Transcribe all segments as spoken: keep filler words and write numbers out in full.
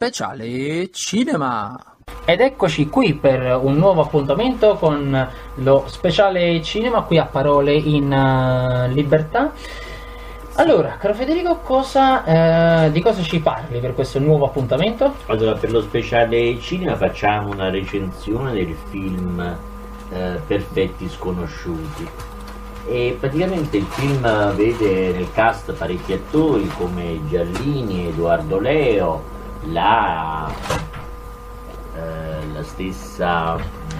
Speciale Cinema. Ed eccoci qui per un nuovo appuntamento con lo speciale cinema qui a Parole in uh, Libertà. Allora, caro Federico, cosa, eh, di cosa ci parli per questo nuovo appuntamento? Allora, per lo speciale cinema facciamo una recensione del film eh, Perfetti Sconosciuti. E praticamente il film vede nel cast parecchi attori come Giallini, Edoardo Leo, la, eh, la stessa,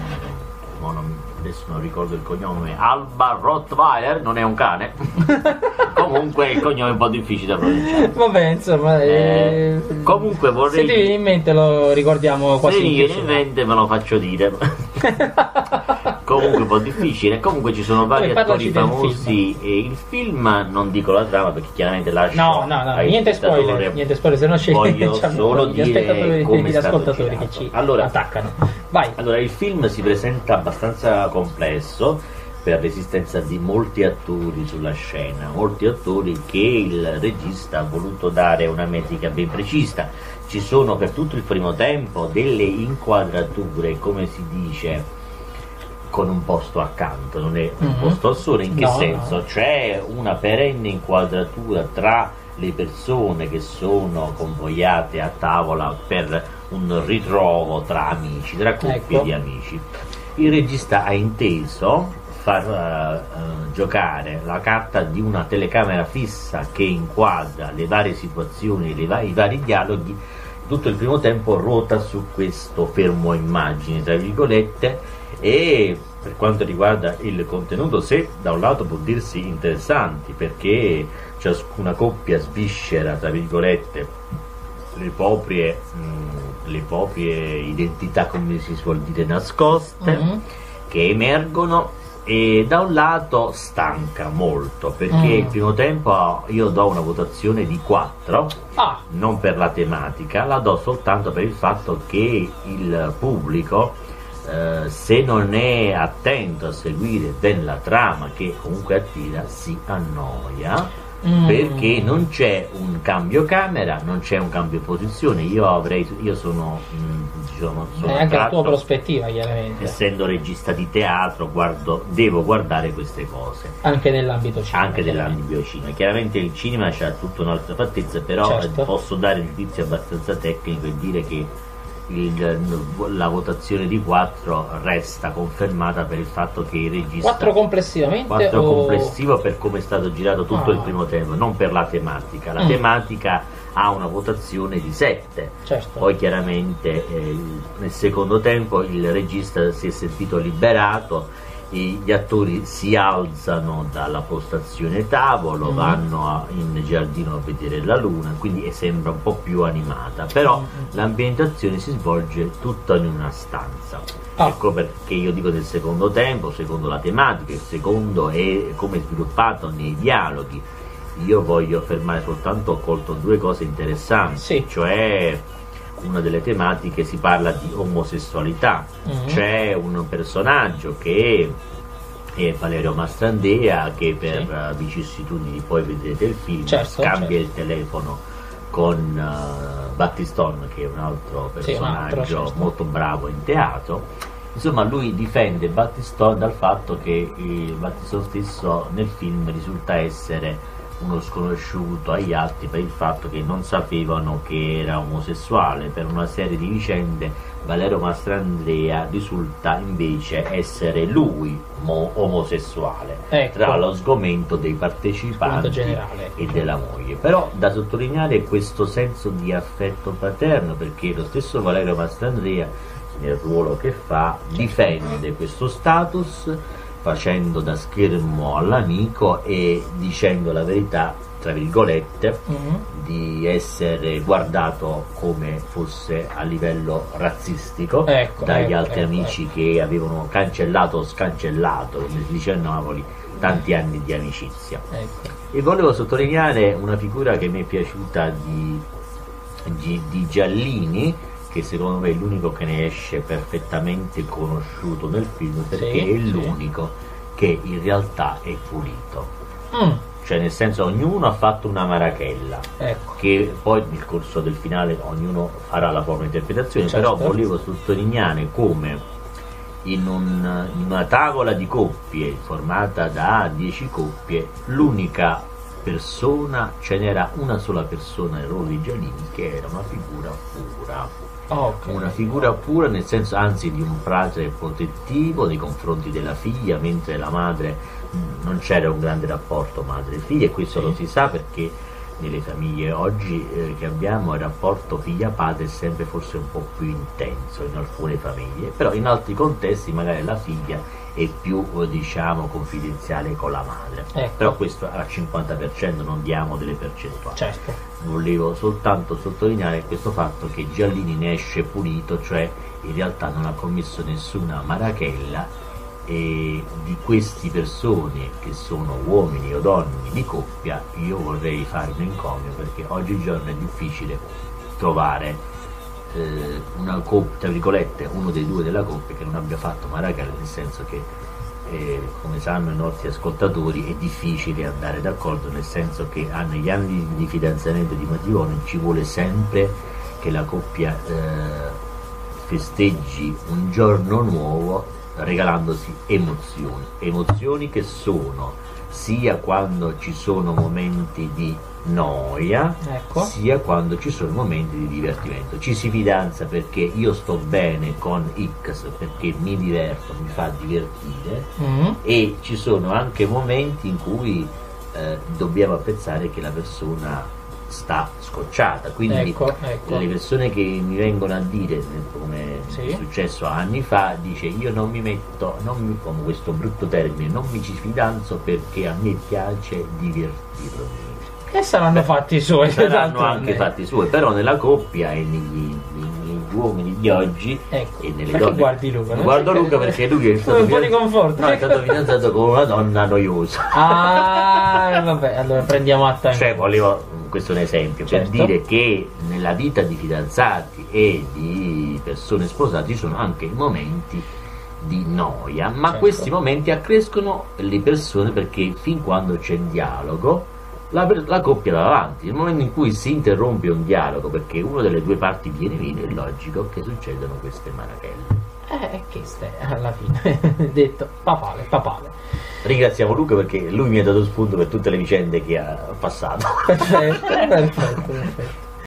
oh, non, adesso non ricordo il cognome, Alba Rottweiler, non è un cane, comunque il cognome è un po' difficile da pronunciare. Vabbè, insomma, eh, eh, comunque vorrei... Se ti viene in mente lo ricordiamo quasi. Se mi viene in mente me lo faccio dire. Comunque un po' difficile. Comunque ci sono vari attori famosi e il film, non dico la trama perché chiaramente lascio no no no niente spoiler, niente spoiler, se no ci voglio solo gli dire aspettatori, come gli è stato ascoltatori girato. che ci allora, attaccano. Vai. Allora, il film si presenta abbastanza complesso per l'esistenza di molti attori sulla scena, molti attori che il regista ha voluto dare una metrica ben precisa. Ci sono per tutto il primo tempo delle inquadrature, come si dice, con un posto accanto, non è un mm-hmm. posto al sole. In che no, senso? No. C'è una perenne inquadratura tra le persone che sono convogliate a tavola per un ritrovo tra amici, tra coppie ecco. di amici. Il regista ha inteso far uh, uh, giocare la carta di una telecamera fissa che inquadra le varie situazioni, le va- i vari dialoghi. Tutto il primo tempo ruota su questo fermo immagine, tra virgolette, e per quanto riguarda il contenuto, se da un lato può dirsi interessanti perché ciascuna coppia sviscera, tra virgolette, le proprie, mh, le proprie identità, come si suol dire, nascoste, mm-hmm. che emergono, e da un lato stanca molto perché mm. il primo tempo io do una votazione di quattro, ah. non per la tematica, la do soltanto per il fatto che il pubblico, eh, se non è attento a seguire ben la trama, che comunque attira, si annoia mm. perché non c'è un cambio camera, non c'è un cambio posizione. Io avrei, io sono, mh, diciamo, sono è anche attratto, la tua prospettiva, chiaramente. Essendo regista di teatro, guardo, devo guardare queste cose. Anche nell'ambito cinema. Anche nell'ambito cinema. Chiaramente il cinema c'ha tutta un'altra fattezza, però certo. posso dare un giudizio abbastanza tecnico e dire che Il, la votazione di quattro resta confermata per il fatto che il regista quattro complessivamente quattro o... complessivo per come è stato girato tutto ah. il primo tempo, non per la tematica. La mm. tematica ha una votazione di sette, certo. Poi chiaramente eh, nel secondo tempo il regista si è sentito liberato, gli attori si alzano dalla postazione tavolo, mm. vanno a, in giardino a vedere la luna, quindi sembra un po' più animata, però mm. l'ambientazione si svolge tutta in una stanza. Ah. Ecco perché io dico del secondo tempo, secondo la tematica, il secondo è come è sviluppato nei dialoghi. Io voglio fermare soltanto, ho colto due cose interessanti, sì. cioè una delle tematiche, si parla di omosessualità, mm-hmm. c'è un personaggio che è Valerio Mastrandea che per sì. vicissitudini, poi vedrete il film, certo, scambia certo. il telefono con uh, Battiston, che è un altro personaggio sì, un altro, certo. molto bravo in teatro. Insomma, lui difende Battiston dal fatto che il Battiston stesso nel film risulta essere uno sconosciuto agli altri per il fatto che non sapevano che era omosessuale. Per una serie di vicende Valerio Mastrandrea risulta invece essere lui mo- omosessuale, ecco. tra lo sgomento dei partecipanti e della moglie. Però da sottolineare questo senso di affetto paterno, perché lo stesso Valerio Mastrandrea nel ruolo che fa difende questo status, facendo da schermo all'amico e dicendo la verità, tra virgolette, mm-hmm. di essere guardato come fosse a livello razzistico, ecco, dagli ecco, altri ecco, amici ecco. che avevano cancellato o scancellato, come si dice a Napoli, tanti anni di amicizia. Ecco. E volevo sottolineare una figura che mi è piaciuta di, di, di Giallini, che secondo me è l'unico che ne esce perfettamente conosciuto nel film, perché sì, è l'unico sì. che in realtà è pulito. Mm. cioè nel senso ognuno ha fatto una marachella, ecco. che poi nel corso del finale ognuno farà la propria interpretazione, certo. però volevo sottolineare come in, un, in una tavola di coppie formata da dieci coppie l'unica persona, ce n'era una sola persona nel ruolo di Giallini che era una figura pura. Oh, okay. Una figura pura nel senso anzi di un padre protettivo nei confronti della figlia, mentre la madre mh, non c'era un grande rapporto madre-figlia, e questo sì. lo si sa perché nelle famiglie oggi eh, che abbiamo il rapporto figlia-padre è sempre forse un po' più intenso in alcune famiglie, però in altri contesti magari la figlia è più eh, diciamo confidenziale con la madre, ecco. però questo al cinquanta per cento, non diamo delle percentuali. Certo. Volevo soltanto sottolineare questo fatto che Giallini ne esce pulito, cioè in realtà non ha commesso nessuna marachella, e di queste persone che sono uomini o donne di coppia io vorrei fare un encomio, perché oggigiorno è difficile trovare eh, una coppia, tra virgolette, uno dei due della coppia che non abbia fatto marachella, nel senso che eh, come sanno i nostri ascoltatori è difficile andare d'accordo, nel senso che ah, negli anni di fidanzamento e di matrimonio ci vuole sempre che la coppia eh, festeggi un giorno nuovo regalandosi emozioni, emozioni che sono sia quando ci sono momenti di noia, ecco. sia quando ci sono momenti di divertimento. Ci si fidanza perché io sto bene con X, perché mi diverto, mi fa divertire, mm. e ci sono anche momenti in cui eh, dobbiamo apprezzare che la persona sta scocciata, quindi ecco, ecco. le persone che mi vengono a dire, come sì. è successo anni fa, dice io non mi metto, non mi, con questo brutto termine, non mi ci fidanzo perché a me piace divertirmi. E saranno Beh, fatti i suoi. Saranno anche fatti i suoi, però nella coppia e negli, negli uomini di oggi, ecco. e nelle perché donne, guardi Luca? guardo perché... Luca perché lui è stato, un po' di conforto. No, è stato fidanzato con una donna noiosa. Ah, vabbè, allora prendiamo a tempo. Cioè, volevo, questo è un esempio, certo. per dire che nella vita di fidanzati e di persone sposate ci sono anche momenti di noia, ma certo. questi momenti accrescono le persone, perché fin quando c'è dialogo la, la coppia va avanti. Nel momento in cui si interrompe un dialogo perché una delle due parti viene meno, è logico che succedano queste marachelle. Eh, che stai alla fine detto papale, papale. Ringraziamo Luca perché lui mi ha dato spunto per tutte le vicende che ha passato. Perfetto, perfetto, perfetto.